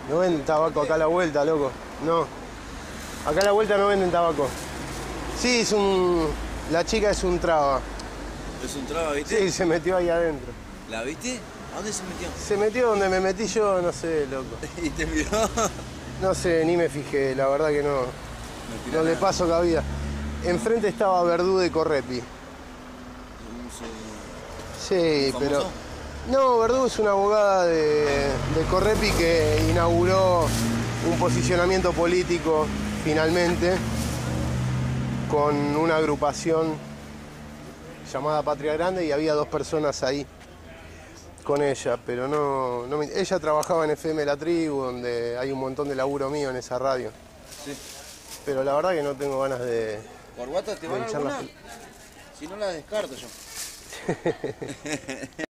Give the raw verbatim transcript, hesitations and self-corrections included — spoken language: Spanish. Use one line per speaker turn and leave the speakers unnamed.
No venden tabaco acá a la vuelta, loco. No. Acá a la vuelta no venden tabaco. Sí, es un... La chica es un traba.
¿Es un traba, viste?
Sí, se metió ahí adentro.
¿La viste? ¿A dónde se metió?
Se metió donde me metí yo, no sé, loco.
¿Y te miró?
No sé, ni me fijé, la verdad que no. No le paso cabida. Enfrente estaba Verdú de Correpi. Sí, pero... No, Verdú es una abogada de, de Correpi que inauguró un posicionamiento político, finalmente, con una agrupación llamada Patria Grande y había dos personas ahí con ella, pero no, no me, ella trabajaba en F M La Tribu, donde hay un montón de laburo mío en esa radio.
Sí.
Pero la verdad que no tengo ganas de...
¿Corbata te van alguna? Si no la descarto yo.